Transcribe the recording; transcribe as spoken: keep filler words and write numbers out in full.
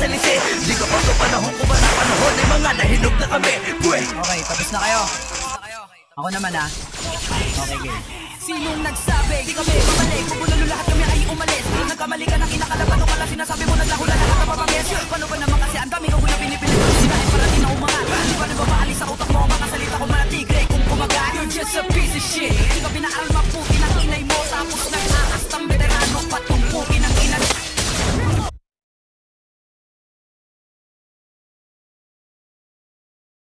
salisi. Di ka pa sa panahon ko ba na panahon ay mga nahinog na kami. Pwe! Okay, tapos na kayo. Ako naman ah. Okay, game. Sinong nagsabi? Di kami babalik. Pupunulo lahat kami ay umalis. Nagkamali ka ng kinakalaban o pala sinasabi mo naglahulan lahat na mapangis. Paano ba naman kasi ang dami ko